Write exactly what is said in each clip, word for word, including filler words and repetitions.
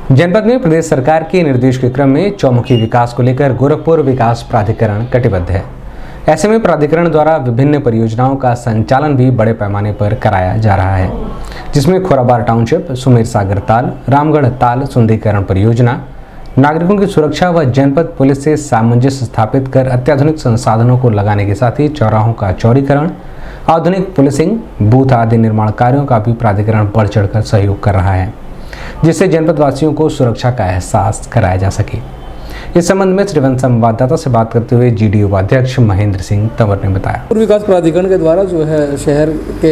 जनपद में प्रदेश सरकार के निर्देश के क्रम में चौमुखी विकास को लेकर गोरखपुर विकास प्राधिकरण कटिबद्ध है। ऐसे में प्राधिकरण द्वारा विभिन्न परियोजनाओं का संचालन भी बड़े पैमाने पर कराया जा रहा है, जिसमें खोराबार टाउनशिप, सुमेर सागर ताल, रामगढ़ ताल सुंदरीकरण परियोजना, नागरिकों की सुरक्षा व जनपद पुलिस से सामंजस्य स्थापित कर अत्याधुनिक संसाधनों को लगाने के साथ ही चौराहों का चौड़ीकरण, आधुनिक पुलिसिंग बूथ आदि निर्माण कार्यों का भी प्राधिकरण बढ़ चढ़कर सहयोग कर रहा है, जिससे जनपद वासियों को सुरक्षा का एहसास कराया जा सके। इस संबंध में श्रीवन संवाददाता से बात करते हुए जीडीओ उपाध्यक्ष महेंद्र सिंह तंवर ने बताया। गोरखपुर विकास प्राधिकरण के द्वारा जो है शहर के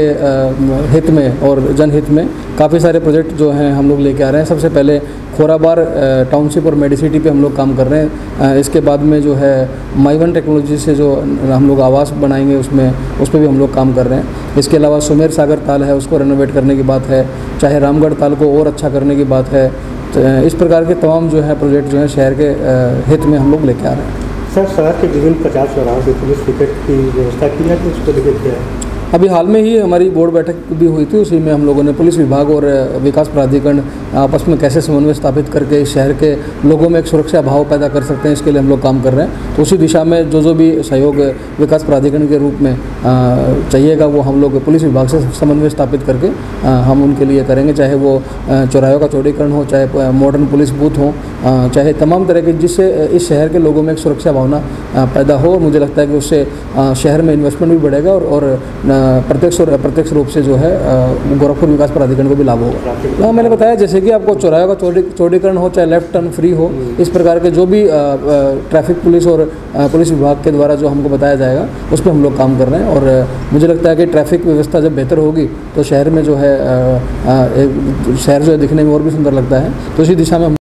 हित में और जनहित में काफ़ी सारे प्रोजेक्ट जो हैं हम लोग लेके आ रहे हैं। सबसे पहले खोराबार टाउनशिप और मेडिसिटी पे हम लोग काम कर रहे हैं। इसके बाद में जो है माइवन टेक्नोलॉजी से जो हम लोग आवास बनाएंगे उसमें उस पर भी हम लोग काम कर रहे हैं। इसके अलावा सुमेर सागर ताल है, उसको रेनोवेट करने की बात है, चाहे रामगढ़ ताल को और अच्छा करने की बात है। तो इस प्रकार के तमाम जो है प्रोजेक्ट जो है शहर के हित में हम लोग लेके आ रहे हैं। सर, शहर के विभिन्न पचास चौराहों पे पुलिस विकेट की व्यवस्था की है, तो उसको लेकर क्या है? अभी हाल में ही हमारी बोर्ड बैठक भी हुई थी, उसी में हम लोगों ने पुलिस विभाग और विकास प्राधिकरण आपस में कैसे समन्वय स्थापित करके शहर के लोगों में एक सुरक्षा भाव पैदा कर सकते हैं, इसके लिए हम लोग काम कर रहे हैं। तो उसी दिशा में जो जो भी सहयोग विकास प्राधिकरण के रूप में चाहिएगा वो हम लोग पुलिस विभाग से समन्वय स्थापित करके हम उनके लिए करेंगे, चाहे वो चौराहों का चौड़ीकरण हो, चाहे मॉडर्न पुलिस बूथ हो, चाहे तमाम तरह के, जिससे इस शहर के लोगों में एक सुरक्षा भावना पैदा हो। मुझे लगता है कि उससे शहर में इन्वेस्टमेंट भी बढ़ेगा और, और प्रत्यक्ष और अप्रत्यक्ष रूप से जो है गोरखपुर विकास प्राधिकरण को भी लाभ होगा। हाँ, मैंने बताया जैसे कि आपको चौराहे का चौड़ी चौड़ीकरण हो, चाहे लेफ्ट टर्न फ्री हो, इस प्रकार के जो भी ट्रैफिक पुलिस और पुलिस विभाग के द्वारा जो हमको बताया जाएगा उस पर हम लोग काम कर रहे हैं। और मुझे लगता है कि ट्रैफिक व्यवस्था जब बेहतर होगी तो शहर में जो है शहर जो है दिखने में और भी सुंदर लगता है। तो इसी दिशा में